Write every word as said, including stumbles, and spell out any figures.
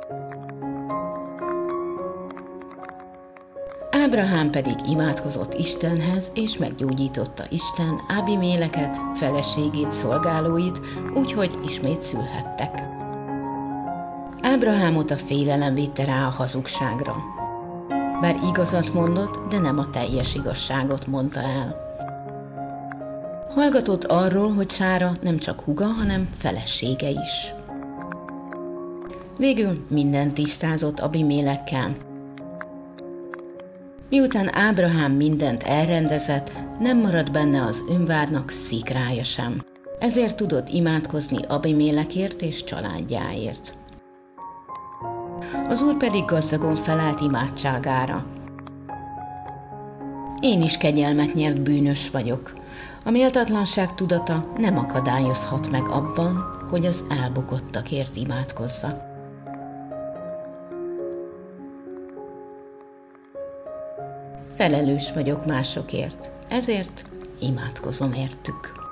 Ábrahám pedig imádkozott Istenhez, és meggyógyította Isten Ábiméleket, feleségét, szolgálóit, úgyhogy ismét szülhettek. Ábrahámot a félelem vitte rá a hazugságra. Bár igazat mondott, de nem a teljes igazságot mondta el. Hallgatott arról, hogy Sára nem csak húga, hanem felesége is. Végül mindent tisztázott Abimélekkel. Miután Ábrahám mindent elrendezett, nem maradt benne az önvádnak szikrája sem. Ezért tudott imádkozni Abimélekért és családjáért. Az Úr pedig gazdagon felelt imádságára. Én is kegyelmet nyert bűnös vagyok. A méltatlanság tudata nem akadályozhat meg abban, hogy az elbukottakért imádkozzak. Felelős vagyok másokért, ezért imádkozom értük.